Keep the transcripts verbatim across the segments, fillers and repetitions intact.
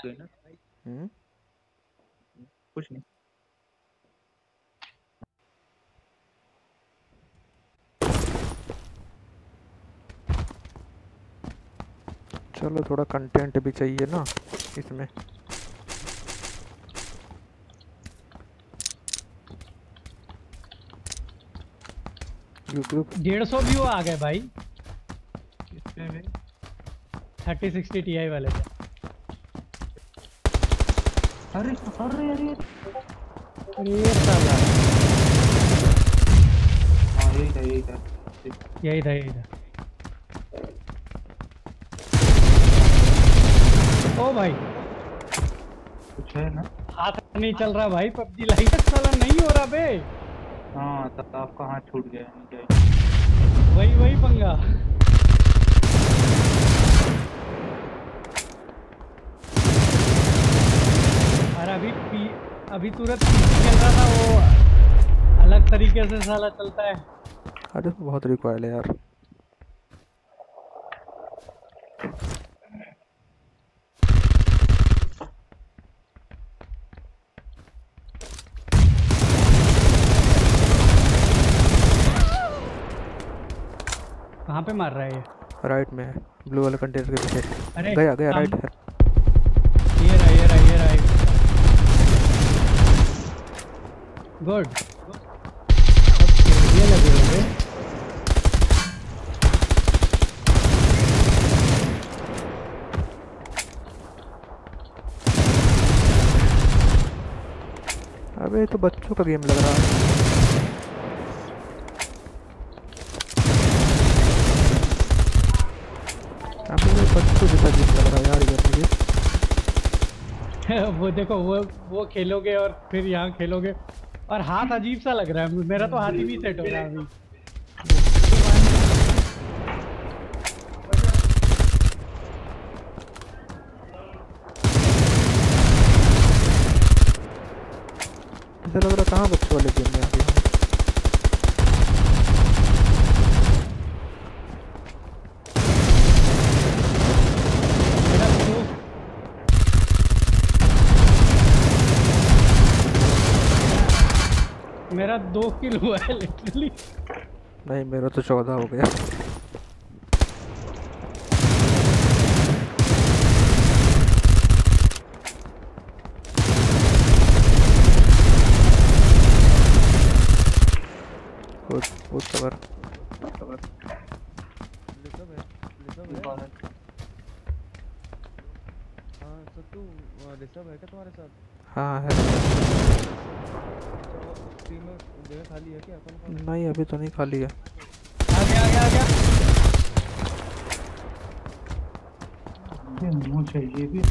गए ना। हम्म कुछ नहीं। चलो थोड़ा कंटेंट भी चाहिए ना इसमें। यूट्यूब डेढ़ सौ व्यू आ गए भाई इसमें में थर्टी सिक्सटी टी आई वाले पे। अरे अरे अरे ये साला हाँ यही था यही था। यही था यही था। ओ भाई कुछ है ना। हाथ नहीं चल रहा भाई पबजी लाइट साला नहीं हो रहा बे। हाँ तब आपका हाथ छूट गया नहीं क्या। वही वही पंगा। और अभी पी अभी तुरंत पीसी चल रहा था वो अलग तरीके से साला चलता है। अरे बहुत रिकॉयल है यार। कहाँ पे मार रहा है ये? राइट में है ब्लू वाले कंटेनर के पीछे। अरे गया गया हम- राइट है। ये रहा ये रहा ये रहा गुड। ये लगे होंगे। अबे ये तो बच्चों का गेम लग रहा है। अबे ये बच्चों जैसा गेम लग रहा है यार इधर मुझे। वो देखो वो वो खेलोगे और फिर यहाँ खेलोगे और हाथ अजीब सा लग रहा है। मेरा तो हाथ ही नहीं सेट हो रहा अभी। ऐसा लग रहा कहाँ बच्चों वाले गेम में आ गया। मेरा दोस्त मेरा दो किल हुआ है लिटरली। नहीं मेरा तो चौदह हो गया। Good good cover. हाँ सत्तू ऋषभ है क्या तुम्हारे साथ? हाँ है। टीम में जगह खाली है क्या? कौन कौन? नहीं अभी तो नहीं खाली है। आ गया आ गया आ गया। ये मुझे चाहिए भी।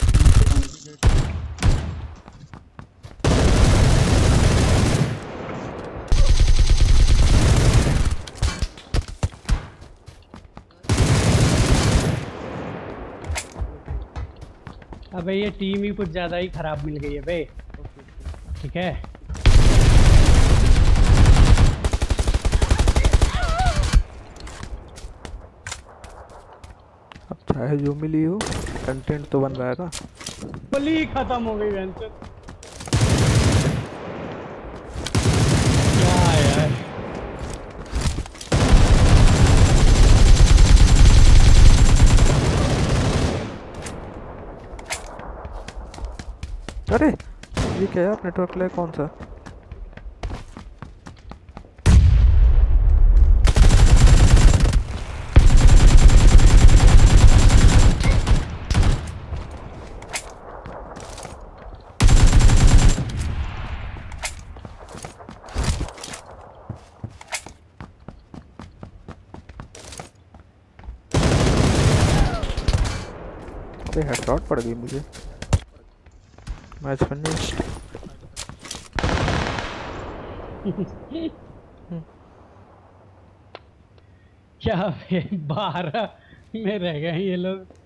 अबे ये टीम ही कुछ ज्यादा ही खराब मिल गई है बे। ठीक है अब चाहे जो मिली हो कंटेंट तो बन रहा था। गोली खत्म हो गई वेंचर। क्या यार अरे ये क्या यार नेटवर्क लैग कौन सा। अरे हेडशॉट पड़ गई मुझे। Match finished. क्या बारह में रह गए ये लोग।